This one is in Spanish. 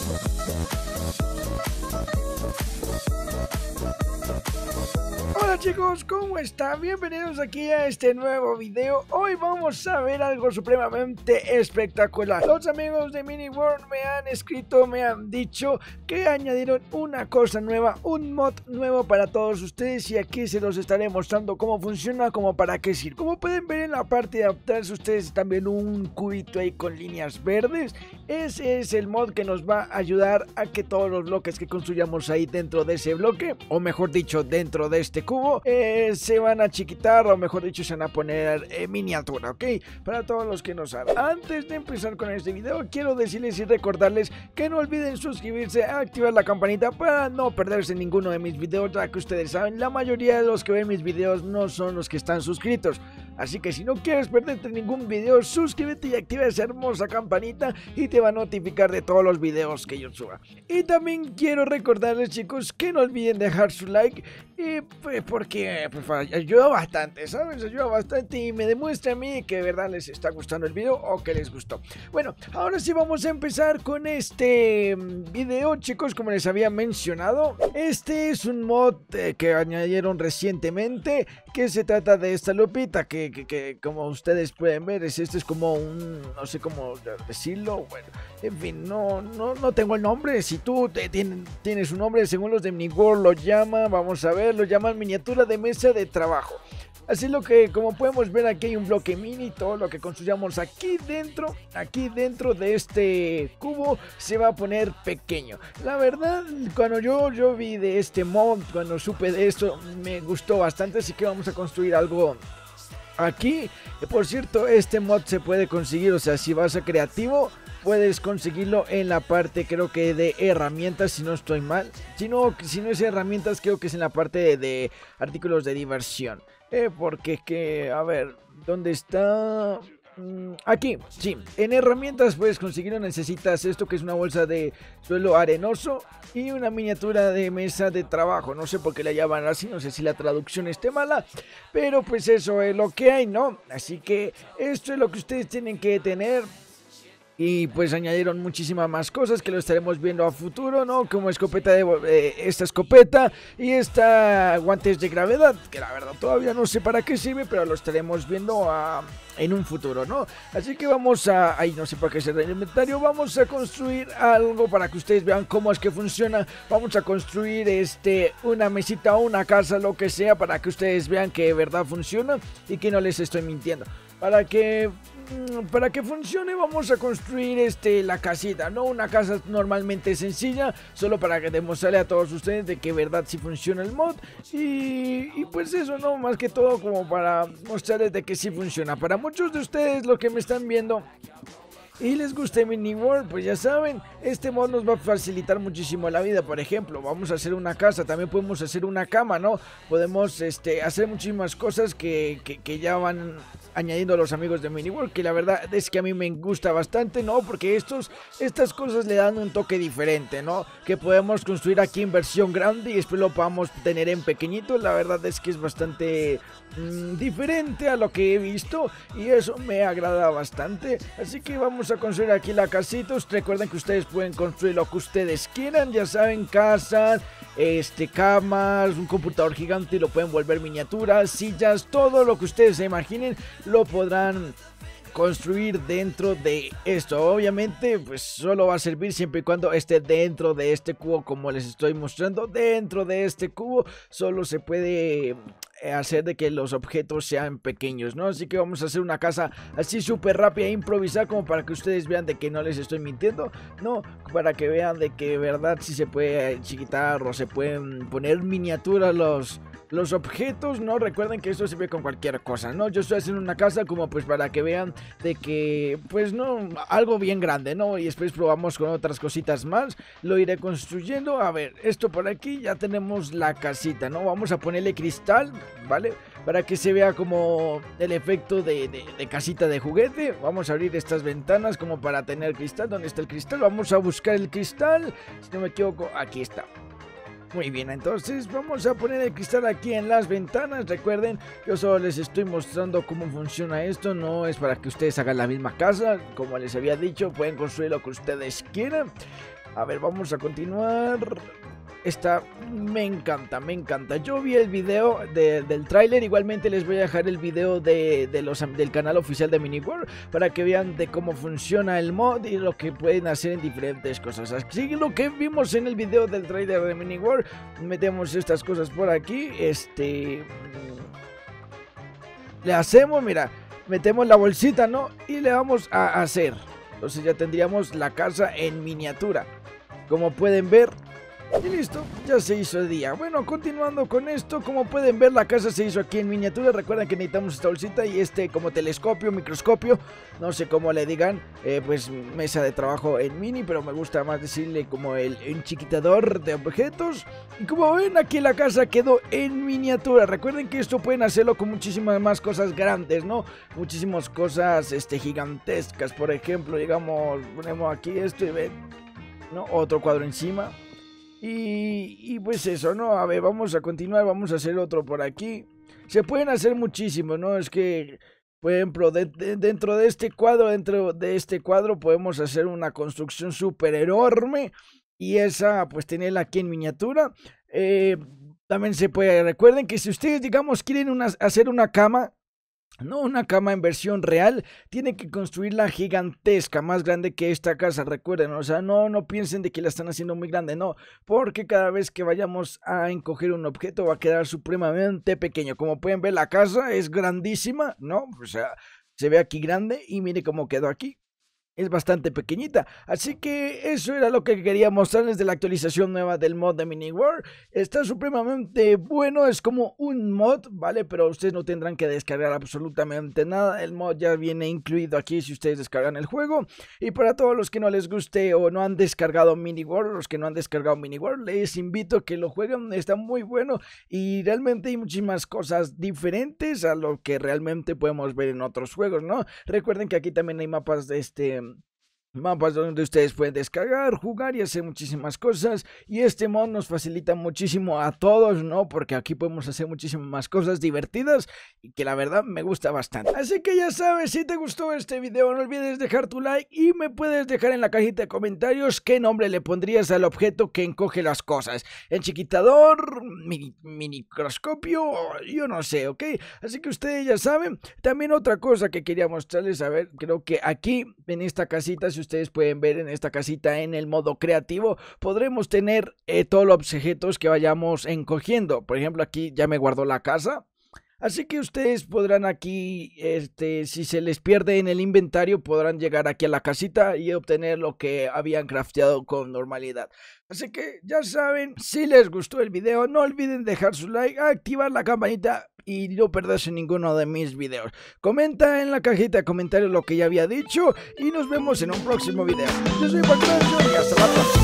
Hola chicos, ¿cómo están? Bienvenidos aquí a este nuevo video. Hoy vamos a ver algo supremamente espectacular. Los amigos de Mini World me han escrito, me han dicho que añadieron una cosa nueva, un mod nuevo para todos ustedes, y aquí se los estaré mostrando cómo funciona, como para qué sirve. Como pueden ver en la parte de adaptarse, ustedes están viendo un cubito ahí con líneas verdes. Ese es el mod que nos va a ayudar a que todos los bloques que construyamos ahí dentro de ese bloque, o mejor dicho dentro de este cubo, se van a chiquitar, o mejor dicho se van a poner miniatura, ¿ok? Para todos los que no saben. Antes de empezar con este video, quiero decirles y recordarles que no olviden suscribirse, activar la campanita para no perderse ninguno de mis videos, ya que ustedes saben, la mayoría de los que ven mis videos no son los que están suscritos. Así que si no quieres perderte ningún video, suscríbete y activa esa hermosa campanita y te va a notificar de todos los videos que yo suba. Y también quiero recordarles, chicos, que no olviden dejar su like, porque ayuda bastante, ¿sabes? Ayuda bastante y me demuestra a mí que de verdad les está gustando el video o que les gustó. Bueno, ahora sí vamos a empezar con este video, chicos. Como les había mencionado, este es un mod que añadieron recientemente, que se trata de esta lupita que como ustedes pueden ver, este es como un, no sé cómo decirlo, bueno, en fin, no tengo el nombre. Si tú tienes un nombre, según los de Mini World lo llaman, vamos a ver, lo llaman miniatura de mesa de trabajo. Así lo que, como podemos ver, aquí hay un bloque mini. Todo lo que construyamos aquí dentro de este cubo se va a poner pequeño. La verdad, cuando yo vi de este mod, cuando supe de esto, me gustó bastante, así que vamos a construir algo aquí. Por cierto, este mod se puede conseguir, o sea, si vas a creativo puedes conseguirlo en la parte, creo que de herramientas, si no estoy mal. Si no es herramientas, creo que es en la parte de artículos de diversión. Porque a ver, ¿dónde está? Aquí, sí, en herramientas puedes conseguirlo. Necesitas esto, que es una bolsa de suelo arenoso y una miniatura de mesa de trabajo. No sé por qué la llaman así, no sé si la traducción esté mala, pero pues eso es lo que hay, ¿no? Así que esto es lo que ustedes tienen que tener. Y pues añadieron muchísimas más cosas que lo estaremos viendo a futuro, ¿no? Como escopeta esta escopeta y esta guantes de gravedad, que la verdad todavía no sé para qué sirve, pero lo estaremos viendo en un futuro, ¿no? Así que vamos a... Ahí no sé para qué será el inventario. Vamos a construir algo para que ustedes vean cómo es que funciona. Vamos a construir una mesita o una casa, lo que sea, para que ustedes vean que de verdad funciona y que no les estoy mintiendo. Para que funcione, vamos a construir la casita, ¿no? Una casa normalmente sencilla, solo para que demostrarle a todos ustedes de que verdad sí funciona el mod. Y pues eso, ¿no? Más que todo como para mostrarles de que sí funciona. Para muchos de ustedes, lo que me están viendo y les guste Mini World, pues ya saben, este mod nos va a facilitar muchísimo la vida. Por ejemplo, vamos a hacer una casa, también podemos hacer una cama, ¿no? Podemos hacer muchísimas cosas que ya van añadiendo los amigos de Mini World, que la verdad es que a mí me gusta bastante, ¿no? Porque estas cosas le dan un toque diferente, ¿no? Que podemos construir aquí en versión grande y después lo podamos tener en pequeñito. La verdad es que es bastante diferente a lo que he visto y eso me agrada bastante. Así que vamos a construir aquí la casita. Recuerden que ustedes pueden construir lo que ustedes quieran, ya saben, casas, camas, un computador gigante, y lo pueden volver miniaturas, sillas, todo lo que ustedes se imaginen lo podrán construir dentro de esto. Obviamente pues solo va a servir siempre y cuando esté dentro de este cubo, como les estoy mostrando. Dentro de este cubo solo se puede hacer de que los objetos sean pequeños, ¿no? Así que vamos a hacer una casa así súper rápida e improvisar, como para que ustedes vean de que no les estoy mintiendo, no, para que vean de que de verdad sí se puede chiquitar o se pueden poner miniaturas los objetos, ¿no? Recuerden que esto se ve con cualquier cosa, ¿no? Yo estoy haciendo una casa como pues para que vean de que pues no, algo bien grande, ¿no? Y después probamos con otras cositas más, lo iré construyendo. A ver, esto por aquí ya tenemos la casita, ¿no? Vamos a ponerle cristal, ¿vale? Para que se vea como el efecto de casita de juguete. Vamos a abrir estas ventanas como para tener cristal. ¿Dónde está el cristal? Vamos a buscar el cristal, si no me equivoco, aquí está. Muy bien, entonces vamos a poner el cristal aquí en las ventanas. Recuerden, yo solo les estoy mostrando cómo funciona esto. No es para que ustedes hagan la misma casa. Como les había dicho, pueden construir lo que ustedes quieran. A ver, vamos a continuar. Esta me encanta, me encanta. Yo vi el video del tráiler. Igualmente les voy a dejar el video del canal oficial de Miniworld para que vean de cómo funciona el mod y lo que pueden hacer en diferentes cosas. Así que lo que vimos en el video del tráiler de Miniworld, metemos estas cosas por aquí. Le hacemos, mira, metemos la bolsita, ¿no? Y le vamos a hacer. Entonces ya tendríamos la casa en miniatura, como pueden ver. Y listo, ya se hizo el día. Bueno, continuando con esto, como pueden ver, la casa se hizo aquí en miniatura. Recuerden que necesitamos esta bolsita y como telescopio, microscopio, no sé cómo le digan, pues mesa de trabajo en mini, pero me gusta más decirle como el enchiquitador de objetos. Y como ven, aquí la casa quedó en miniatura. Recuerden que esto pueden hacerlo con muchísimas más cosas grandes, ¿no? Muchísimas cosas gigantescas. Por ejemplo, digamos, ponemos aquí esto y ven, ¿no? Otro cuadro encima. Y pues eso, ¿no? A ver, vamos a continuar, vamos a hacer otro por aquí. Se pueden hacer muchísimo, ¿no? Es que, por ejemplo, dentro de este cuadro podemos hacer una construcción súper enorme. Y esa, pues tenerla aquí en miniatura. También se puede, recuerden que si ustedes, digamos, quieren hacer una cama, no una cama en versión real, tienen que construirla gigantesca, más grande que esta casa, recuerden, o sea, no piensen de que la están haciendo muy grande, no, porque cada vez que vayamos a encoger un objeto va a quedar supremamente pequeño. Como pueden ver, la casa es grandísima, ¿no? O sea, se ve aquí grande y mire cómo quedó aquí. Es bastante pequeñita, así que eso era lo que quería mostrarles de la actualización nueva del mod de Miniworld. Está supremamente bueno, es como un mod, ¿vale? Pero ustedes no tendrán que descargar absolutamente nada. El mod ya viene incluido aquí si ustedes descargan el juego. Y para todos los que no les guste o no han descargado Miniworld, los que no han descargado Miniworld, les invito a que lo jueguen, está muy bueno. Y realmente hay muchísimas cosas diferentes a lo que realmente podemos ver en otros juegos, ¿no? Recuerden que aquí también hay mapas de mapas donde ustedes pueden descargar, jugar y hacer muchísimas cosas. Y este mod nos facilita muchísimo a todos, ¿no? Porque aquí podemos hacer muchísimas más cosas divertidas y que la verdad me gusta bastante. Así que ya sabes, si te gustó este video, no olvides dejar tu like y me puedes dejar en la cajita de comentarios qué nombre le pondrías al objeto que encoge las cosas. Enchiquitador, microscopio, yo no sé, ¿ok? Así que ustedes ya saben. También otra cosa que quería mostrarles, a ver, creo que aquí en esta casita, si ustedes pueden ver en esta casita en el modo creativo, podremos tener todos los objetos que vayamos encogiendo. Por ejemplo, aquí ya me guardó la casa. Así que ustedes podrán aquí, si se les pierde en el inventario, podrán llegar aquí a la casita y obtener lo que habían crafteado con normalidad. Así que ya saben, si les gustó el video, no olviden dejar su like, activar la campanita y no perderse ninguno de mis videos. Comenta en la cajita de comentarios lo que ya había dicho y nos vemos en un próximo video. Yo soy Pancracio y hasta la próxima.